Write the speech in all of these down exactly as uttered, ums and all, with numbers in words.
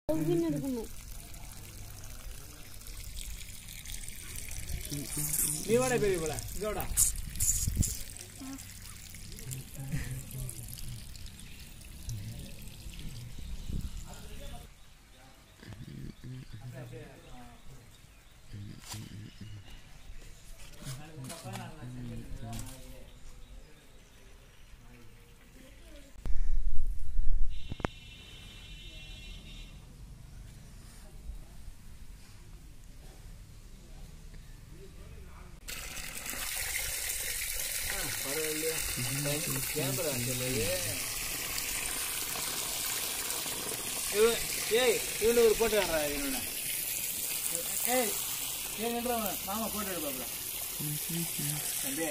நீ வாடா பெரிய போல இதோடா கேமரா ஏய் இவனு ஒரு போட்டோ எடுறா இவனு ஏய் ஏன்டா மாமா போட்டோ எடுப்பாப்ல தம்பி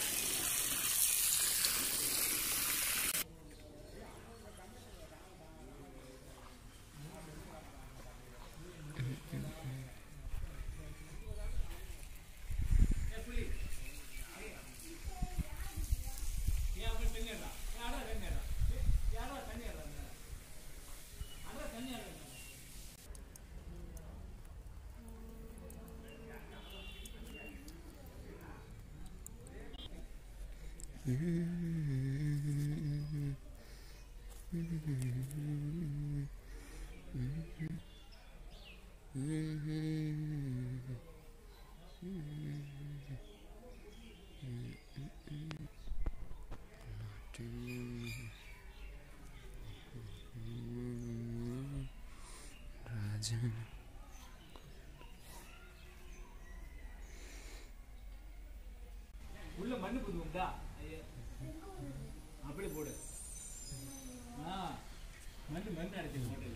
உள்ள மண்ணு புதுண்டா அப்படி போடு ஆ மண்ணு மண்ணு அடிச்சு போடல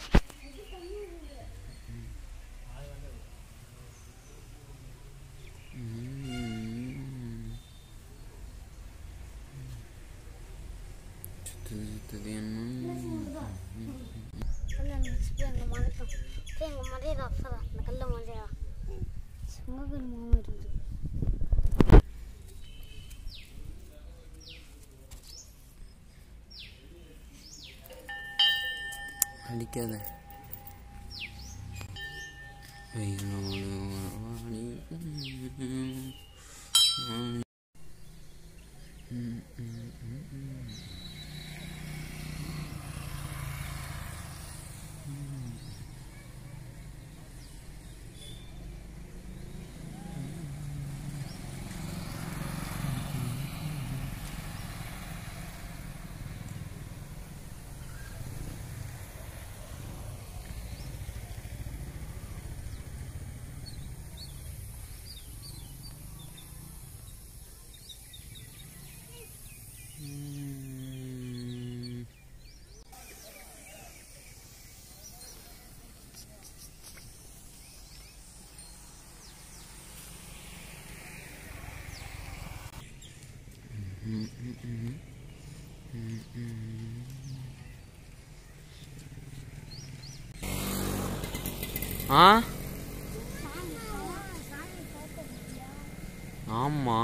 அடிக்காத ஆ ஆமா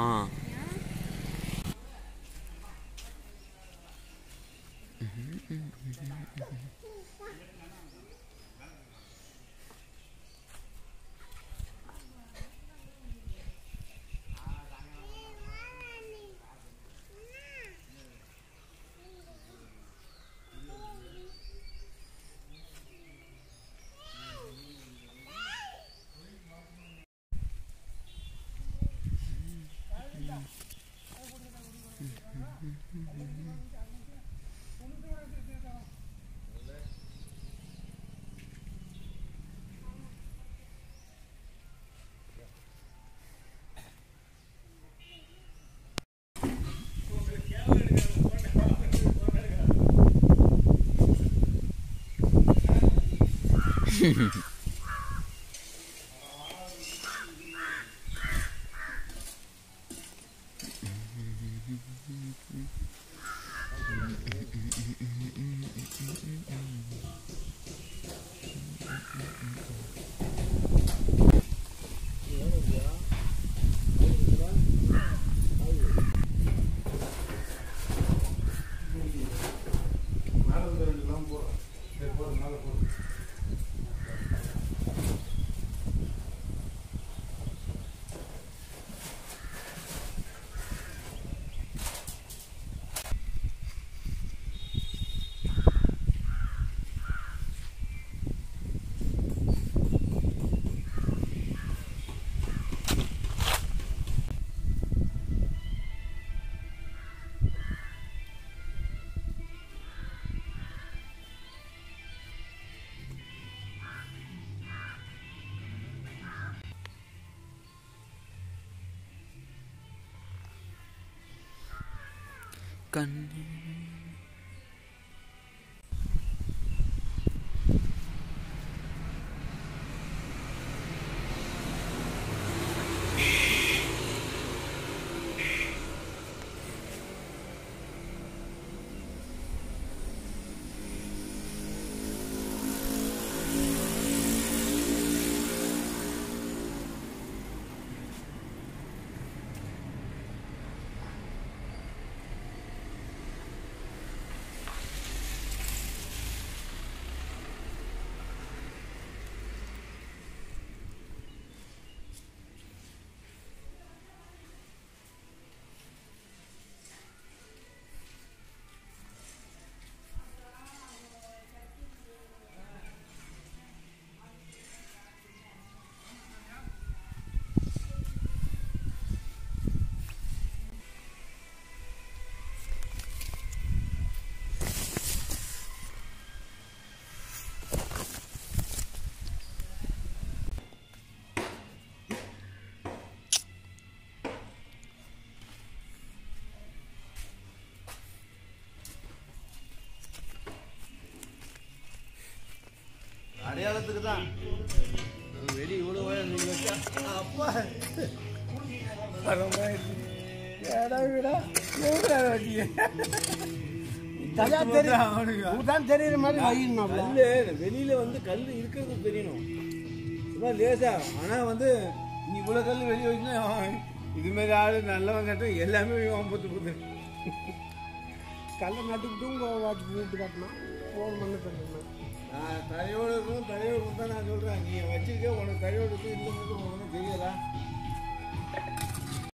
கண்ணே அடையாளத்துக்கு தான் வெளி இவ்வளோ நீங்க வச்சா அப்பா தெரியுற மாதிரி வெளியில வந்து கல் இருக்கிறது தெரியணும் சும்மா லேசா. ஆனா வந்து நீ இவ்வளவு கல் வெளியே வச்சுன்னா இது மாதிரி ஆளு நல்லவன் கட்டும் எல்லாமே பொத்து பொத்து கல்லை நட்டுக்கிட்டும் வாட்சி வீட்டு காட்டணும் ஃபோன் பண்ண சொல்லணும். நான் தரையோடு இருக்கும் தரையோடு தான் நான் சொல்றேன். நீ வச்சிருக்க உனக்கு தரையோடு இருக்கு இந்த மட்டும் உனக்கு தெரியலா?